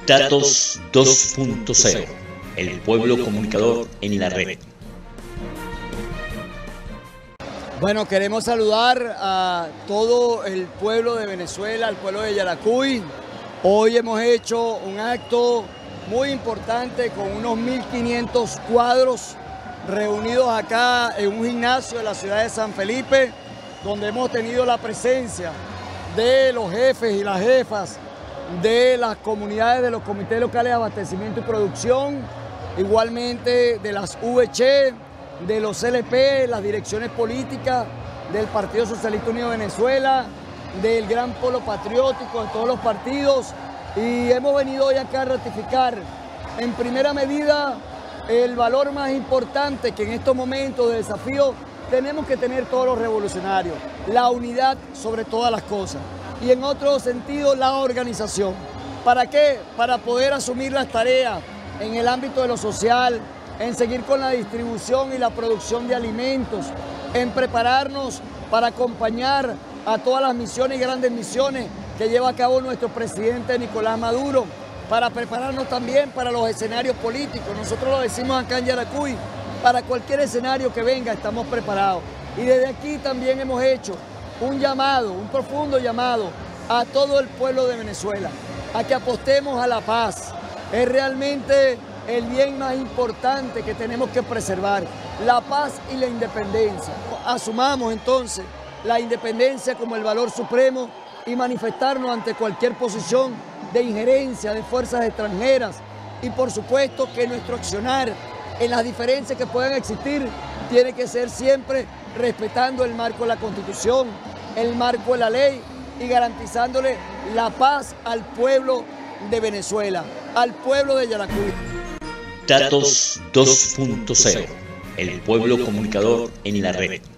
Datos 2.0, el pueblo comunicador en la red. Bueno, queremos saludar a todo el pueblo de Venezuela, al pueblo de Yaracuy. Hoy hemos hecho un acto muy importante con unos 1.500 cuadros reunidos acá en un gimnasio de la ciudad de San Felipe, donde hemos tenido la presencia de los jefes y las jefas de las comunidades de los comités locales de abastecimiento y producción, igualmente de las VC, de los CLP, las direcciones políticas del Partido Socialista Unido de Venezuela, del Gran Polo Patriótico, de todos los partidos, y hemos venido hoy acá a ratificar en primera medida el valor más importante que en estos momentos de desafío tenemos que tener todos los revolucionarios, la unidad sobre todas las cosas. Y en otro sentido, la organización. ¿Para qué? Para poder asumir las tareas en el ámbito de lo social, en seguir con la distribución y la producción de alimentos, en prepararnos para acompañar a todas las misiones y grandes misiones que lleva a cabo nuestro presidente Nicolás Maduro, para prepararnos también para los escenarios políticos. Nosotros lo decimos acá en Yaracuy, para cualquier escenario que venga estamos preparados. Y desde aquí también hemos hecho un llamado, un profundo llamado a todo el pueblo de Venezuela, a que apostemos a la paz. Es realmente el bien más importante que tenemos que preservar, la paz y la independencia. Asumamos entonces la independencia como el valor supremo y manifestarnos ante cualquier posición de injerencia de fuerzas extranjeras, y por supuesto que nuestro accionar en las diferencias que puedan existir tiene que ser siempre respetando el marco de la Constitución, el marco de la ley y garantizándole la paz al pueblo de Venezuela, al pueblo de Yaracuy. Datos 2.0, el pueblo comunicador en la red.